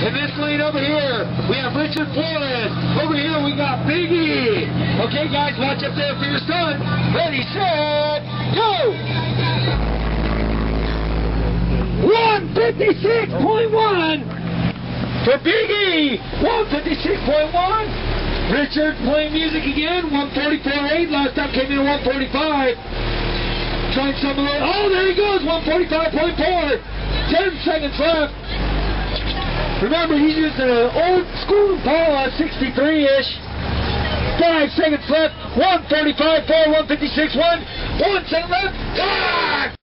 In this lane over here, we have Richard Flores. Over here, we got Biggie. Okay, guys, watch up there for your son. Ready, set, go! 156.1 for Biggie. 156.1. Richard playing music again. 144.8. Last time came in at 145. Trying some of it. Oh, there he goes. 145.4. 10 seconds left. Remember, he's using an old school Impala 63-ish. 5 seconds left. 145.4. 156.1. 1 second left. Ah!